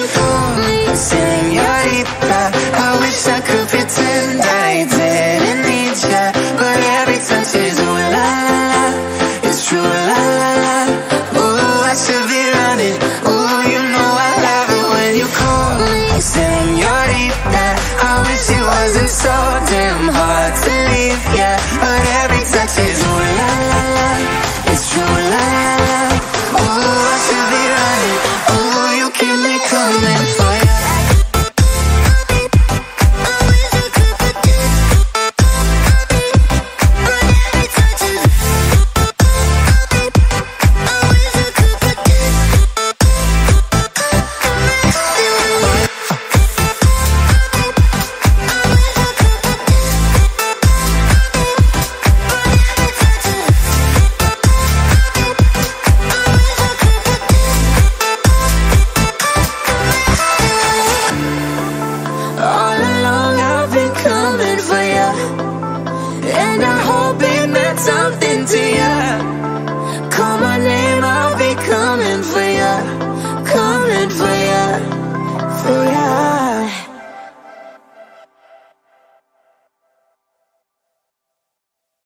call me señorita. I wish I could pretend I didn't need ya, but every touch is ooh la la la. It's true la la la. Ooh, I should be running. Ooh, you know I love it when you call me señorita. I wish it wasn't so damn hard to leave, yeah, but every touch is ooh la la la. It's true la la la. Ooh, I should be running. Ooh, you keep me coming for ya. All along I've been coming for ya, and I hope it meant something to ya. Call my name, I'll be coming for